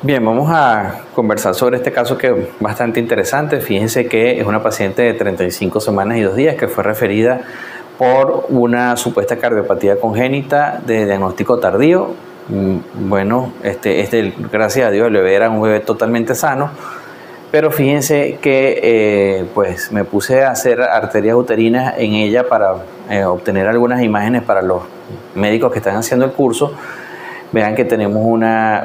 Bien, vamos a conversar sobre este caso que es bastante interesante. Fíjense que es una paciente de 35 semanas y 2 días que fue referida por una supuesta cardiopatía congénita de diagnóstico tardío. Bueno, gracias a Dios el bebé era un bebé totalmente sano, pero fíjense que pues me puse a hacer arterias uterinas en ella para obtener algunas imágenes para los médicos que están haciendo el curso. Vean que tenemos una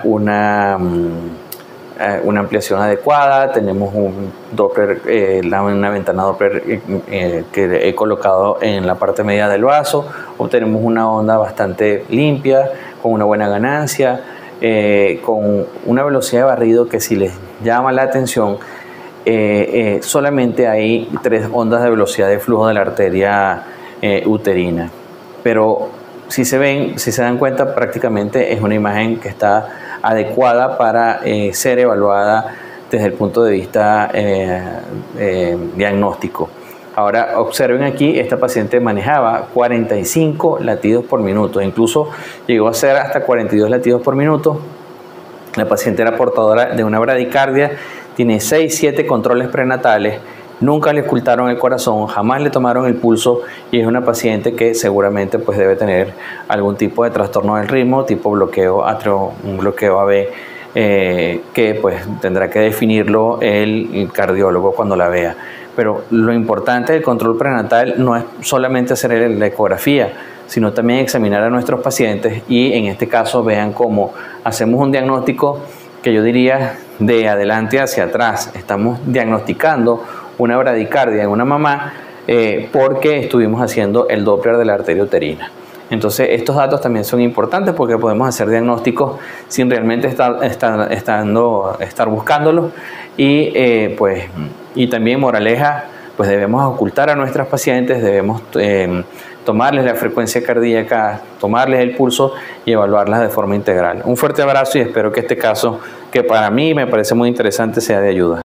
ampliación adecuada, tenemos un Doppler, una ventana Doppler que he colocado en la parte media del vaso, obtenemos una onda bastante limpia, con una buena ganancia, con una velocidad de barrido que si les llama la atención, solamente hay 3 ondas de velocidad de flujo de la arteria uterina, pero si se dan cuenta, prácticamente es una imagen que está adecuada para ser evaluada desde el punto de vista diagnóstico. Ahora observen aquí, esta paciente manejaba 45 latidos por minuto, incluso llegó a ser hasta 42 latidos por minuto. La paciente era portadora de una bradicardia, tiene 6-7 controles prenatales. Nunca le auscultaron el corazón, jamás le tomaron el pulso y es una paciente que seguramente pues debe tener algún tipo de trastorno del ritmo, tipo bloqueo atrial, un bloqueo AB, que pues tendrá que definirlo el cardiólogo cuando la vea. Pero lo importante del control prenatal no es solamente hacer la ecografía, sino también examinar a nuestros pacientes y en este caso vean cómo hacemos un diagnóstico que yo diría de adelante hacia atrás. Estamos diagnosticando una bradicardia en una mamá porque estuvimos haciendo el Doppler de la arteria uterina. Entonces estos datos también son importantes porque podemos hacer diagnósticos sin realmente estar buscándolos y también moraleja, pues debemos ocultar a nuestras pacientes, debemos tomarles la frecuencia cardíaca, tomarles el pulso y evaluarlas de forma integral. Un fuerte abrazo y espero que este caso, que para mí me parece muy interesante, sea de ayuda.